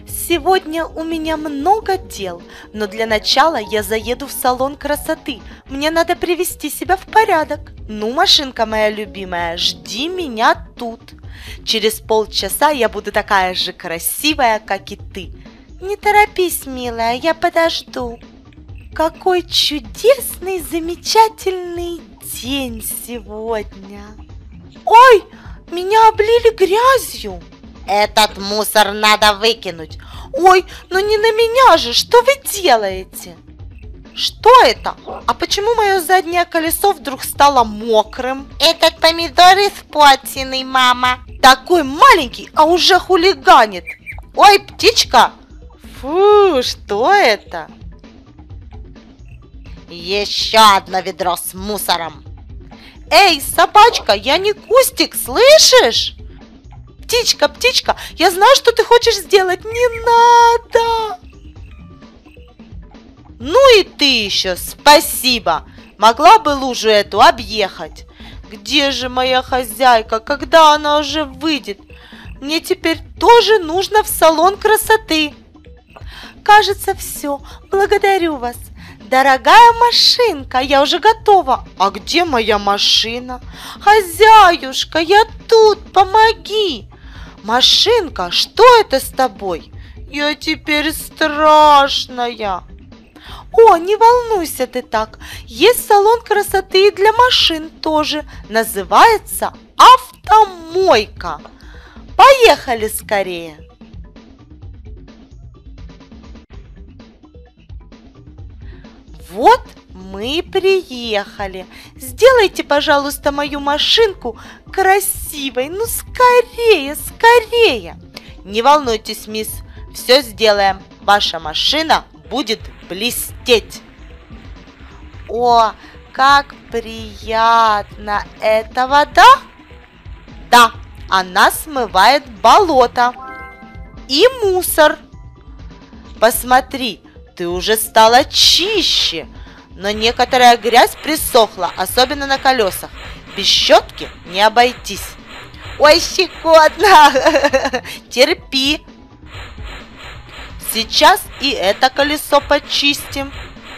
Сегодня у меня много дел, но для начала я заеду в салон красоты. Мне надо привести себя в порядок. Ну, машинка моя любимая, жди меня тут. Через полчаса я буду такая же красивая, как и ты. Не торопись, милая, я подожду. Какой чудесный, замечательный день сегодня. Ой, меня облили грязью. Этот мусор надо выкинуть. Ой, ну не на меня же, что вы делаете? Что это? А почему мое заднее колесо вдруг стало мокрым? Этот помидор испорченный, мама. Такой маленький, а уже хулиганит. Ой, птичка. Фу, что это? Еще одно ведро с мусором. Эй, собачка, я не кустик, слышишь? Птичка, птичка, я знаю, что ты хочешь сделать. Не надо. Ну и ты еще, спасибо. Могла бы лужу эту объехать. Где же моя хозяйка? Когда она уже выйдет? Мне теперь тоже нужно в салон красоты. Кажется, все. Благодарю вас. Дорогая машинка, я уже готова. А где моя машина? Хозяюшка, я тут, помоги. Машинка, что это с тобой? Я теперь страшная. О, не волнуйся ты так. Есть салон красоты и для машин тоже. Называется автомойка. Поехали скорее. Вот мы и приехали. Сделайте, пожалуйста, мою машинку красивой. Ну, скорее, скорее. Не волнуйтесь, мисс, все сделаем. Ваша машина будет блестеть. О, как приятно. Это вода? Да, она смывает болото и мусор. Посмотри. Ты уже стала чище, но некоторая грязь присохла, особенно на колесах. Без щетки не обойтись. Ой, щекотно! Терпи. Сейчас и это колесо почистим.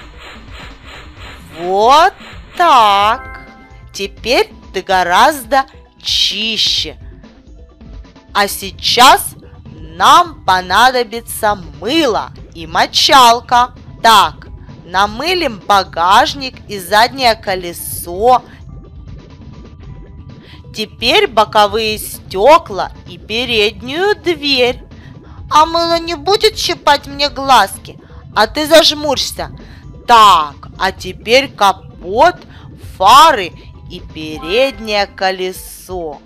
Вот так. Теперь ты гораздо чище. А сейчас нам понадобится мыло и мочалка. Так, намылим багажник и заднее колесо. Теперь боковые стекла и переднюю дверь. А мыло не будет щипать мне глазки? А ты зажмурься. Так, а теперь капот, фары и переднее колесо.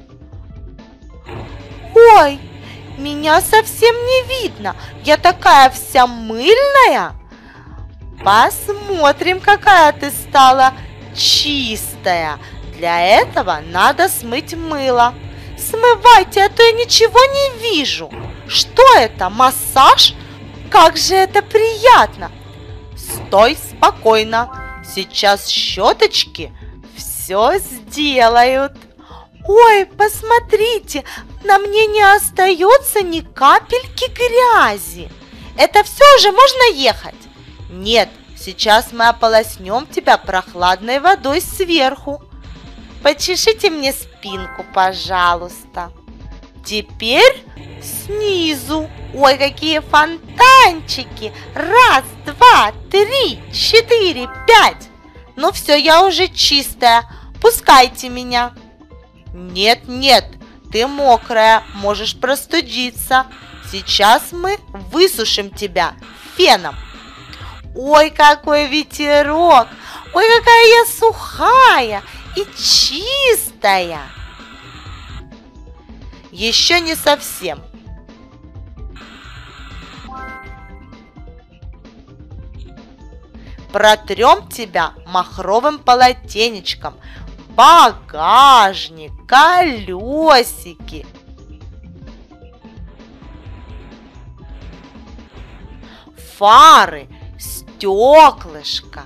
Ой! Меня совсем не видно. Я такая вся мыльная. Посмотрим, какая ты стала чистая. Для этого надо смыть мыло. Смывайте, а то я ничего не вижу. Что это? Массаж? Как же это приятно. Стой спокойно. Сейчас щеточки все сделают. Ой, посмотрите, на мне не остается ни капельки грязи. Это все уже можно ехать? Нет, сейчас мы ополоснем тебя прохладной водой сверху. Почешите мне спинку, пожалуйста. Теперь снизу. Ой, какие фонтанчики. Раз, два, три, четыре, пять. Ну все, я уже чистая. Пускайте меня. Нет, нет, ты мокрая, можешь простудиться. Сейчас мы высушим тебя феном. Ой, какой ветерок! Ой, какая я сухая и чистая! Еще не совсем. Протрем тебя махровым полотенечком. Багажник, колесики. Фары, стеклышко,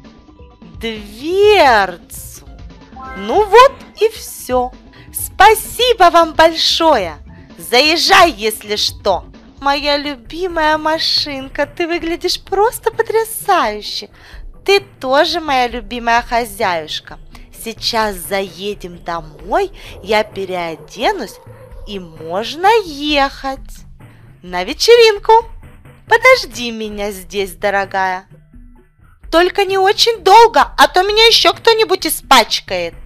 дверцу. Ну вот и все. Спасибо вам большое. Заезжай, если что. Моя любимая машинка, ты выглядишь просто потрясающе. Ты тоже моя любимая хозяюшка. Сейчас заедем домой, я переоденусь и можно ехать на вечеринку. Подожди меня здесь, дорогая. Только не очень долго, а то меня еще кто-нибудь испачкает.